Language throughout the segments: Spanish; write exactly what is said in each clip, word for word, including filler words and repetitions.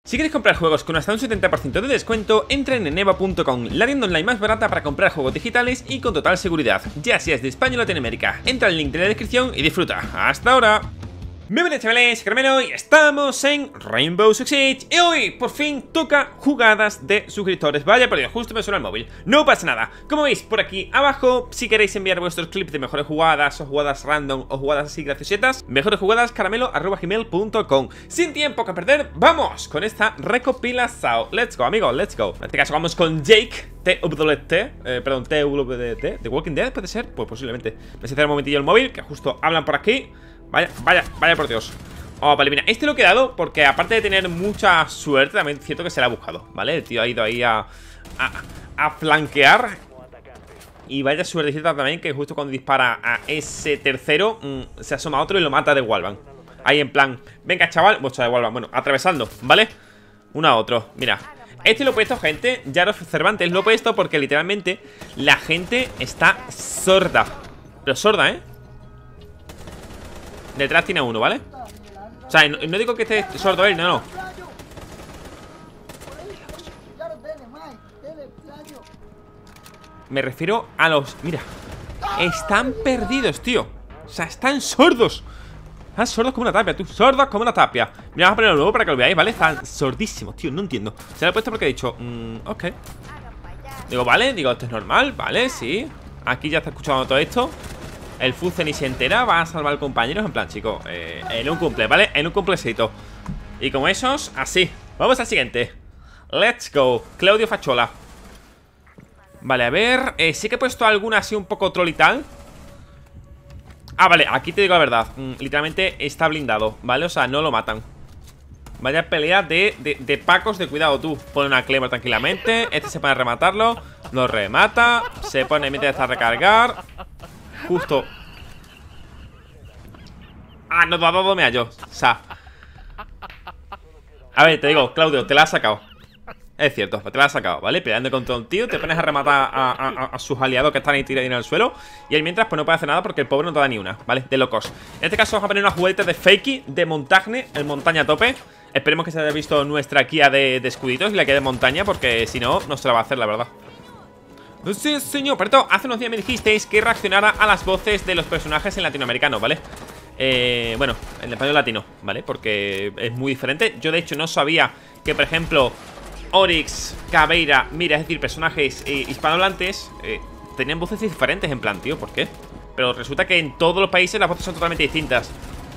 Si queréis comprar juegos con hasta un setenta por ciento de descuento, entren en eva punto com, la tienda online más barata para comprar juegos digitales y con total seguridad, ya seas de España o Latinoamérica. Entra al link de la descripción y disfruta. ¡Hasta ahora! Bienvenidos chavales, Caramelo, y estamos en Rainbow Six Siege. Y hoy por fin toca jugadas de suscriptores. Vaya por Dios, justo me suena el móvil. No pasa nada, como veis por aquí abajo, si queréis enviar vuestros clips de mejores jugadas o jugadas random o jugadas así graciosetas, mejores jugadas caramelo arroba gmail punto com. Sin tiempo que perder, vamos con esta recopilación. Let's go amigos, let's go. En este caso vamos con Jake T W T, eh, perdón, T W T, ¿The Walking Dead puede ser? Pues posiblemente. Me voy a un momentillo el móvil, que justo hablan por aquí. Vaya, vaya, vaya por Dios. Oh, vale, mira, este lo he quedado porque aparte de tener mucha suerte, también es cierto que se la ha buscado, ¿vale? El tío ha ido ahí a, a, a flanquear. Y vaya suertecita también que justo cuando dispara a ese tercero mmm, se asoma otro y lo mata de Wallbang. Ahí en plan, venga chaval, vuestra de Wallbang, bueno, atravesando, ¿vale? Uno a otro, mira. Este lo he puesto, gente, Jar of Cervantes, lo he puesto porque literalmente la gente está sorda. Pero sorda, ¿eh? Detrás tiene uno, ¿vale? O sea, no, no digo que esté sordo él, no, no. Me refiero a los... Mira, están perdidos, tío. O sea, están sordos. Están sordos como una tapia, tú. Sordos como una tapia. Mira, vamos a ponerlo nuevo para que lo veáis, ¿vale? Están sordísimos, tío, no entiendo. Se lo he puesto porque he dicho, mmm, ok. Digo, vale, digo, esto es normal, vale, sí. Aquí ya está escuchando todo esto. El Fuze ni se entera, va a salvar al compañero. En plan, chicos, eh, en un cumple, ¿vale? En un cumplecito. Y como esos, así. Vamos al siguiente. Let's go, Claudio Fachola. Vale, a ver, eh, sí que he puesto alguna así un poco troll y tal. Ah, vale, aquí te digo la verdad, mm, literalmente está blindado, ¿vale? O sea, no lo matan. Vaya pelea de, de, de pacos de cuidado tú. Pone una Claymore tranquilamente. Este se pone a rematarlo, lo remata. Se pone mientras está a recargar. Justo. Ah, no, no, no, no me hallo. O sea. A ver, te digo, Claudio, te la has sacado. Es cierto, te la has sacado, ¿vale? Peleando contra un tío, te pones a rematar a, a, a sus aliados que están ahí tirados en el suelo. Y él mientras, pues no puede hacer nada porque el pobre no te da ni una, ¿vale? De locos. En este caso vamos a poner una juguete de Fakey de Montagne, en montaña a tope. Esperemos que se haya visto nuestra Kia de, de escuditos y la Kia de montaña, porque si no, no se la va a hacer, la verdad. Sí, señor, pero hace unos días me dijisteis que reaccionara a las voces de los personajes en latinoamericano, ¿vale? Eh, bueno, en español latino, ¿vale? Porque es muy diferente. Yo de hecho no sabía que, por ejemplo, Oryx, Caveira, mira, es decir, personajes eh, hispanohablantes eh, tenían voces diferentes, en plan, tío, ¿por qué? Pero resulta que en todos los países las voces son totalmente distintas.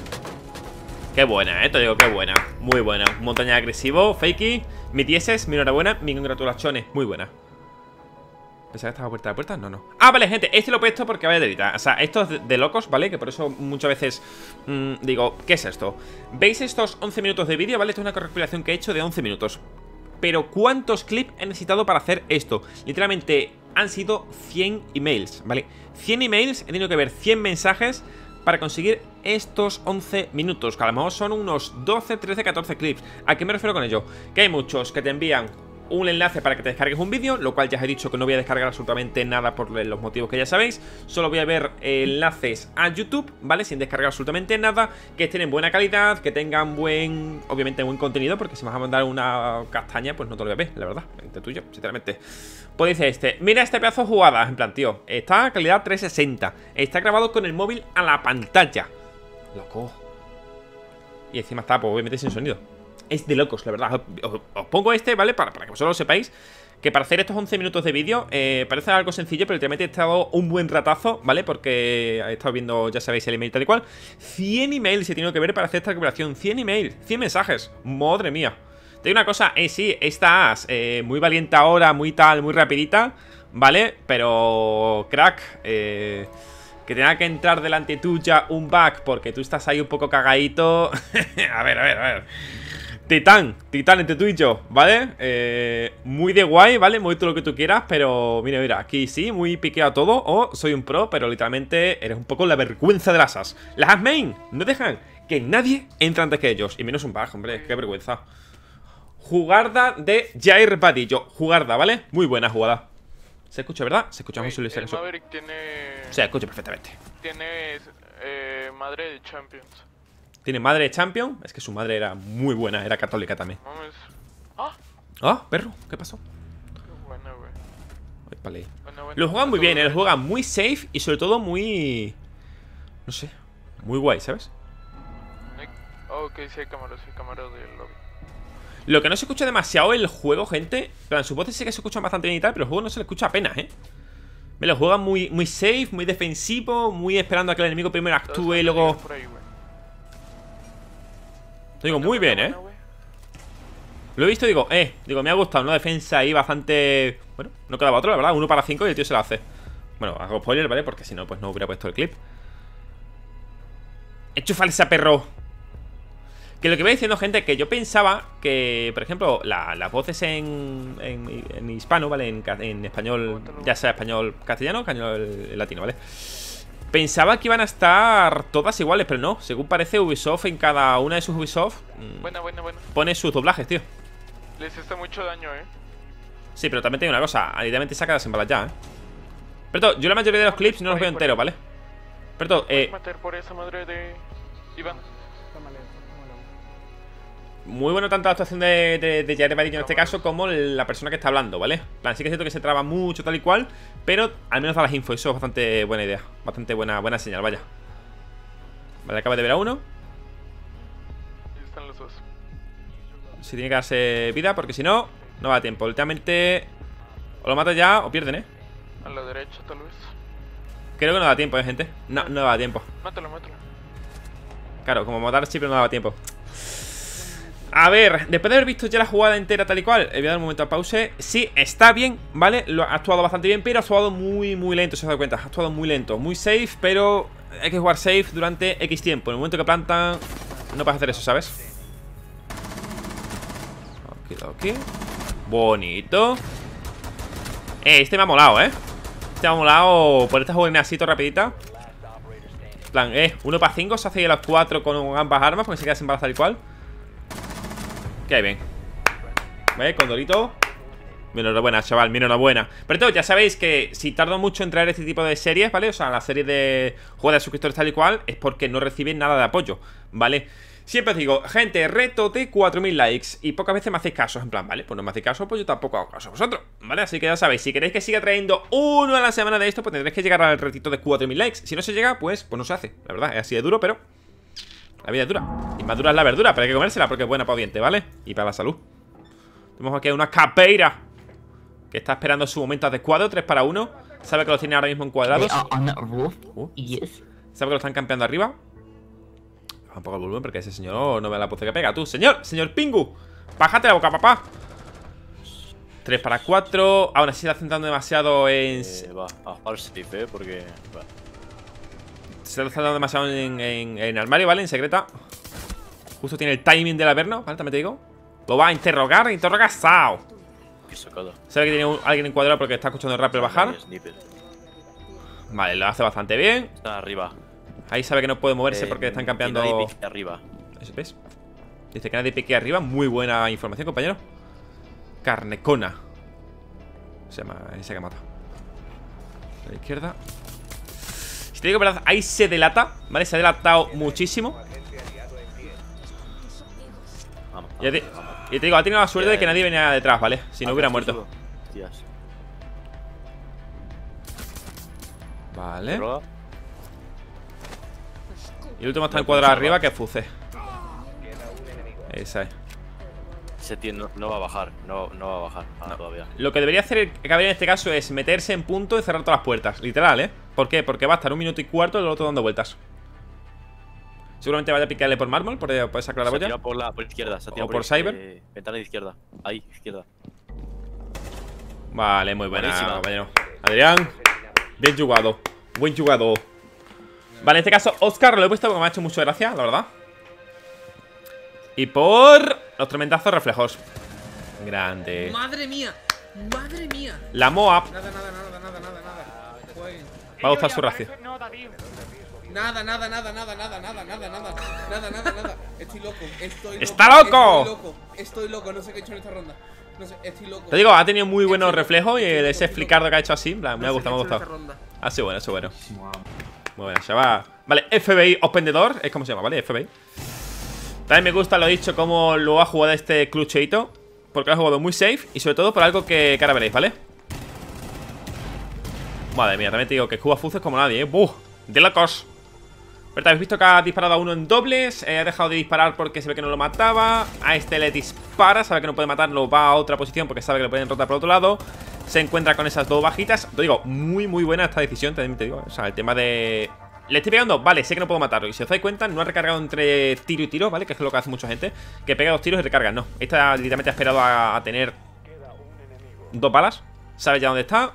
Qué buena, eh, te digo, qué buena. Muy buena, montaña agresivo, Fakey. Mi dieces, mi enhorabuena, mi congratulaciones, muy buena. ¿Pensaba que estaba puerta de puerta? No, no. Ah, vale, gente, este lo he puesto porque vaya delita. O sea, esto es de, de locos, ¿vale? Que por eso muchas veces mmm, digo, ¿qué es esto? ¿Veis estos once minutos de vídeo? ¿Vale? Esto es una recopilación que he hecho de once minutos. Pero ¿cuántos clips he necesitado para hacer esto? Literalmente han sido cien emails, ¿vale? cien emails, he tenido que ver cien mensajes para conseguir estos once minutos, que a lo mejor son unos doce, trece, catorce clips. ¿A qué me refiero con ello? Que hay muchos que te envían un enlace para que te descargues un vídeo, lo cual ya os he dicho que no voy a descargar absolutamente nada por los motivos que ya sabéis. Solo voy a ver enlaces a YouTube, ¿vale? Sin descargar absolutamente nada, que estén en buena calidad, que tengan buen, obviamente buen contenido, porque si me vas a mandar una castaña, pues no te lo voy a ver, la verdad, entre tú y yo, sinceramente. Pues dice este, mira este pedazo de jugada, en plan, tío, está a calidad trescientos sesenta, está grabado con el móvil a la pantalla. Loco. Y encima está, pues obviamente sin sonido. Es de locos, la verdad. Os, os pongo este, ¿vale? Para, para que vosotros lo sepáis. Que para hacer estos once minutos de vídeo eh, parece algo sencillo, pero literalmente he estado un buen ratazo, ¿vale? Porque he estado viendo, ya sabéis, el email tal y cual. cien emails he tenido que ver para hacer esta recuperación. cien emails, cien mensajes. Madre mía. Te digo una cosa, eh, sí, estás eh, muy valiente ahora, muy tal, muy rapidita, ¿vale? Pero, crack, eh... que tenga que entrar delante tuya un bug porque tú estás ahí un poco cagadito. A ver, a ver, a ver. Titán, titán entre tú y yo, ¿vale? Eh, muy de guay, ¿vale? Muy todo lo que tú quieras, pero mira, mira, aquí sí, muy piqueado todo. O soy un pro, pero literalmente eres un poco la vergüenza de las as. Las as main no dejan que nadie entre antes que ellos. Y menos un bug, hombre, qué vergüenza. Jugarda de Jair Vadillo. Jugarda, ¿vale? Muy buena jugada. ¿Se escucha, verdad? Se escucha muy el solo. Maverick tiene... Se escucha perfectamente. Tiene eh, madre de Champions. Tiene madre de Champion. Es que su madre era muy buena, era católica también. No, es Ah, perro, ¿qué pasó? Bueno, güey. Ay, vale. Bueno, bueno. Lo juegan muy Todo bien, eh, lo derecho. juegan muy safe y sobre todo muy... No sé, muy guay, ¿sabes? Ay, oh, ok, sí hay cámaras, sí hay cámaras del lobby. Lo que no se escucha demasiado el juego, gente, en plan, sus voces sí que se escuchan bastante bien y tal, pero el juego no se le escucha apenas, ¿eh? Me lo juegan muy, muy safe, muy defensivo, muy esperando a que el enemigo primero Todos actúe y están luego... por ahí, güey. Te digo, Buena, muy bien, buena, ¿eh? buena, güey. Lo he visto y digo, eh, digo, me ha gustado, una defensa ahí bastante... Bueno, no quedaba otro, la verdad, uno para cinco y el tío se lo hace. Bueno, hago spoiler, ¿vale? Porque si no, pues no hubiera puesto el clip. Enchúfale ese perro. Que lo que voy diciendo, gente, que yo pensaba que, por ejemplo, la- las voces en, en, en hispano, ¿vale? En, ca- en español, ya sea español castellano o español latino, ¿vale? Pensaba que iban a estar todas iguales, pero no. Según parece, Ubisoft en cada una de sus Ubisoft mm, Buena, buena, buena. pone sus doblajes, tío. Les está mucho daño, eh. Sí, pero también tengo una cosa, literalmente saca las balas ya, ¿eh? Pero yo la mayoría de los clips no los veo enteros, ¿vale? Pero eh, Matar por esa madre de Iván. muy bueno tanto la actuación de, de, de Jared Badillo en este caso como la persona que está hablando, ¿vale? En plan, sí que es cierto que se traba mucho tal y cual, pero al menos da las info, eso es bastante buena idea. Bastante buena, buena señal, vaya. Vale, acaba de ver a uno. Ahí están los dos. Si tiene que darse vida, porque si no, no va a tiempo. Últimamente o lo mata ya o pierden, ¿eh? A la derecha, tal vez. Creo que no da tiempo, ¿eh, gente? No, no da tiempo. Mátalo, mátalo. Claro, como matar siempre no daba tiempo. A ver, después de haber visto ya la jugada entera tal y cual, voy a dar un momento a pause. Sí, está bien, ¿vale? Lo ha actuado bastante bien, pero ha actuado muy, muy lento, si os dado cuenta. Ha actuado muy lento, muy safe, pero hay que jugar safe durante X tiempo. En el momento que plantan, no puedes hacer eso, ¿sabes? Ok, ok. Bonito. Eh, este me ha molado, ¿eh? Este me ha molado por esta jugada así, todo rapidita. En plan, eh, uno para cinco, se hace ya los cuatro con ambas armas, porque se queda sin balas tal y cual. Que bien. ¿Ves? Condorito. Mi enhorabuena, chaval, mi enhorabuena. Pero todo, ya sabéis que si tardo mucho en traer este tipo de series, ¿vale? O sea, la serie de juegos de suscriptores tal y cual, es porque no reciben nada de apoyo, ¿vale? Siempre os digo, gente, reto de cuatro mil likes. Y pocas veces me hacéis caso, en plan, ¿vale? Pues no me hacéis caso, pues yo tampoco hago caso a vosotros, ¿vale? Así que ya sabéis, si queréis que siga trayendo uno a la semana de esto, pues tendréis que llegar al retito de cuatro mil likes. Si no se llega, pues, pues no se hace. La verdad, es así de duro, pero la vida es dura. Y más dura es la verdura, pero hay que comérsela porque es buena para el diente, ¿vale? Y para la salud. Tenemos aquí una capeira que está esperando su momento adecuado, tres para uno. Sabe que los tiene ahora mismo encuadrados. They are on that roof. Uh. Yes. Sabe que lo están campeando arriba. Baja un poco el volumen porque ese señor no ve la pose que pega. Tú, señor, señor Pingu, bájate la boca, papá. tres para cuatro. Aún así se está centrando demasiado en... Eh, va, a jugar safe, eh, porque... Va. Se está centrando demasiado en, en, en armario, ¿vale? En secreta. Justo tiene el timing del averno, ¿vale? También te digo. Lo va a interrogar, interroga Sao. Qué sacada. Sabe que tiene un- alguien encuadrado porque está escuchando el rappel bajar. Sniper. Vale, lo hace bastante bien. Está arriba. Ahí sabe que no puede moverse Eh, porque están que campeando. nadie pique arriba. Eso ves. Dice que nadie pique arriba. Muy buena información, compañero. Carnecona se llama ese que mata. A la izquierda. Si te digo verdad, ahí se delata, ¿vale? Se ha delatado muchísimo. Vamos, Y te, vamos, vamos. y te digo, ha tenido la suerte de que nadie venía detrás, ¿vale? Si no Ah, hubiera sí, muerto. solo. Hostias. Vale. Droga. Y el último está encuadrado arriba, que es Fuce. Esa es. Ese tío no, no va a bajar. No, no va a bajar. Ah, todavía. Lo que debería hacer el cabrón en este caso es meterse en punto y cerrar todas las puertas. Literal, ¿eh? ¿Por qué? Porque va a estar un minuto y cuarto y el otro dando vueltas. Seguramente vaya a picarle por mármol, por, por esa Se ha tirado claraboya. por la por izquierda. Se ha tirado O por izquierda, cyber. eh, ventana de izquierda. Ahí, izquierda. Vale, muy buena, Buenísima. compañero. Adrián, bien jugado. Buen jugado. Vale, en este caso, Oscar lo he puesto porque me ha hecho mucha gracia, la verdad. Y por los tremendazos reflejos. Grande. Madre mía, madre mía. La Moab Nada, nada, nada, nada, nada, nada. Jueguen. va a gustar su racio. Nada, nada, nada, nada, nada, nada, nada, nada, nada, nada, nada. Estoy loco, estoy loco. ¡Está loco! Estoy loco, estoy loco, no sé qué he hecho en esta ronda. No sé, estoy loco. Te digo, ha tenido muy buenos reflejos y ese flicardo que ha hecho así, en plan, me ha No sé gustado, me ha qué he hecho en gustado. esta ronda. Ha sido bueno, ha sido bueno. Muy buena, chaval. Vale, F B I Ospendedor, es como se llama, ¿vale? F B I. También me gusta, lo he dicho, cómo lo ha jugado este Clucheito. porque lo he jugado muy safe y sobre todo por algo que, que ahora veréis, ¿vale? Madre mía, también te digo que Cuba Fuz es como nadie, ¿eh? ¡Buh! De locos. Pero habéis visto que ha disparado a uno en dobles, eh, ha dejado de disparar porque se ve que no lo mataba. A este le dispara, sabe que no puede matarlo, va a otra posición porque sabe que lo pueden rotar por otro lado. Se encuentra con esas dos bajitas. Te digo, muy muy buena esta decisión, también te digo. O sea, el tema de... Le estoy pegando, vale, sé que no puedo matarlo. Y si os dais cuenta, no ha recargado entre tiro y tiro, ¿vale? Que es lo que hace mucha gente, que pega dos tiros y recarga, no. Esta literalmente ha esperado a, a tener dos balas. Sabe ya dónde está.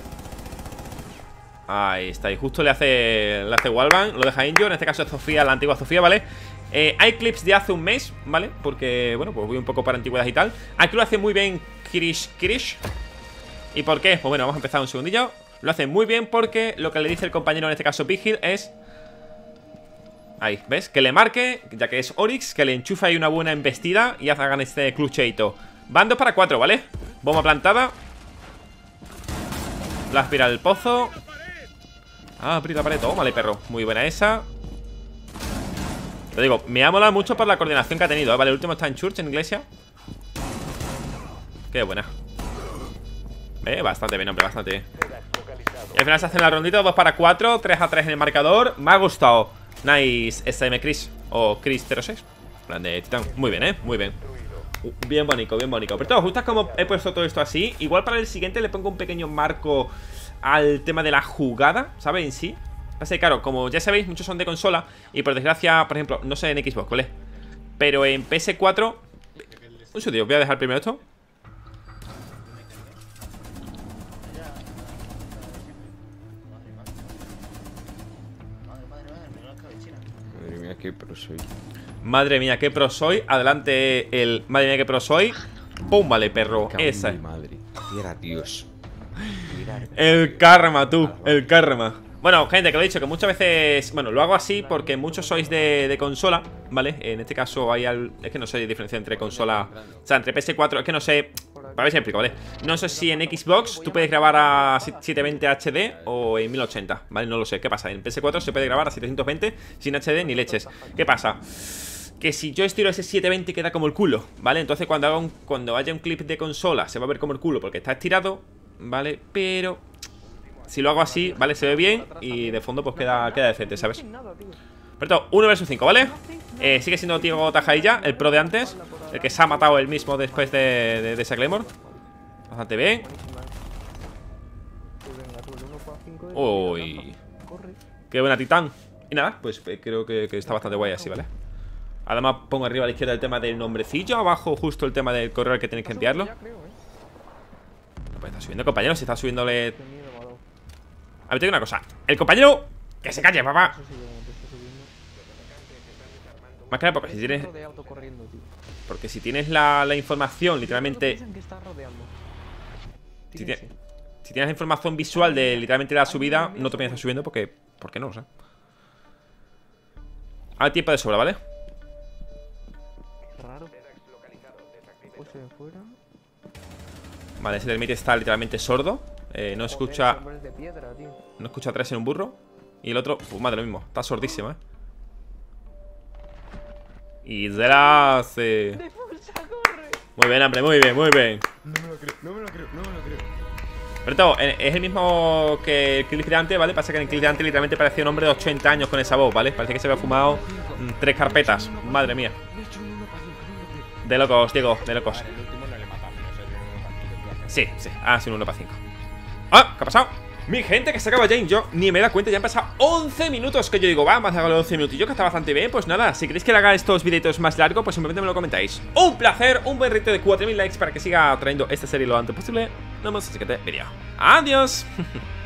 Ahí está, y justo le hace Le hace wallbang, lo deja injure. En este caso es Sofía, la antigua Sofía, ¿vale? Eh, hay clips de hace un mes, ¿vale? Porque, bueno, pues voy un poco para antigüedad y tal. Aquí lo hace muy bien Kirish Kirish. ¿Y por qué? Pues bueno, vamos a empezar un segundillo. Lo hace muy bien porque lo que le dice el compañero, en este caso Vigil, es... Ahí, ¿ves? Que le marque, ya que es Oryx, que le enchufa ahí una buena embestida y hagan este clucheito. Van dos para cuatro, ¿vale? Bomba plantada. La aspira al pozo. Ah, aprieta pared, tómale, perro. Muy buena esa. Te digo, me ha molado mucho por la coordinación que ha tenido, ¿eh? Vale, el último está en church, en iglesia. Qué buena. Eh, bastante bien, hombre, bastante bien. Y al final se hacen la rondita, dos para cuatro, tres a tres en el marcador. Me ha gustado. Nice S M Chris o Chris cero seis. Plan de Titán. Muy bien, eh, muy bien. uh, Bien bonito, bien bonito. Pero todo, justo como he puesto todo esto así, igual para el siguiente le pongo un pequeño marco al tema de la jugada, ¿sabes? En sí. Pasa que, claro, como ya sabéis, muchos son de consola. Y por desgracia, por ejemplo, no sé en Xbox, ¿vale? Pero en P S cuatro... Un segundo, voy a dejar primero esto. Madre mía, qué pro soy. Madre mía, qué pro soy. Adelante el... Madre mía, qué pro soy. Pum, vale, perro. Esa. Madre. Era Dios. El karma, tú. El karma. Bueno, gente, que lo he dicho, que muchas veces... Bueno, lo hago así porque muchos sois de, de consola, ¿vale? En este caso hay al... Es que no sé la diferencia entre consola... O sea, entre P S cuatro... Es que no sé... Para ver si me explico, ¿vale? No sé si en Xbox tú puedes grabar a setecientos veinte H D o en mil ochenta, ¿vale? No lo sé. ¿Qué pasa? En P S cuatro se puede grabar a setecientos veinte sin H D ni leches. ¿Qué pasa? Que si yo estiro ese setecientos veinte queda como el culo, ¿vale? Entonces cuando, haga un, cuando haya un clip de consola se va a ver como el culo porque está estirado, ¿vale? Pero... Si lo hago así, ¿vale? Se ve bien y de fondo pues queda, queda decente, ¿sabes? Pero uno versus cinco, ¿vale? Eh, sigue siendo Diego Tajailla, el pro de antes. El que se ha matado él mismo después de, de, de ese Claymore. Bastante bien. Uy. Qué buena Titán. Y nada, pues eh, creo que, que está bastante guay así, ¿vale? Además pongo arriba a la izquierda el tema del nombrecillo. Abajo justo el tema del correo al que tenéis que enviarlo. No puede estar subiendo, compañero. Si está subiéndole... A ver, te digo una cosa. El compañero... Que se calle, papá. Más que nada porque si tienes... Porque si tienes la, la información, literalmente... Si, tiene, si tienes la información visual de literalmente la subida, no te piensas subiendo porque... ¿Por qué no? O sea. Hay tiempo de sobra, ¿vale? Vale, ese termite está literalmente sordo. Eh, no escucha... No escucha tres en un burro. Y el otro, pues madre, lo mismo. Está sordísimo, eh. Y se la hace. Muy bien, hombre, muy bien, muy bien. No me lo creo, no me lo creo, no me lo creo. Pero todo, es el mismo que el clip de antes, ¿vale? Pasa que en el clip de antes literalmente parecía un hombre de ochenta años con esa voz, ¿vale? Parece que se había fumado mm, tres carpetas. Madre mía. De locos, Diego, de locos. Sí, sí, ha sido un uno para cinco. ¡Ah! ¿Qué ha pasado? Mi gente, que se acaba Jane, yo ni me da cuenta, ya han pasado once minutos. Que yo digo, va, más de once minutillos, que está bastante bien. Pues nada, si queréis que le haga estos videitos más largos, pues simplemente me lo comentáis. Un placer, un buen reto de cuatro mil likes para que siga trayendo esta serie lo antes posible. Nos vemos en el siguiente vídeo. ¡Adiós!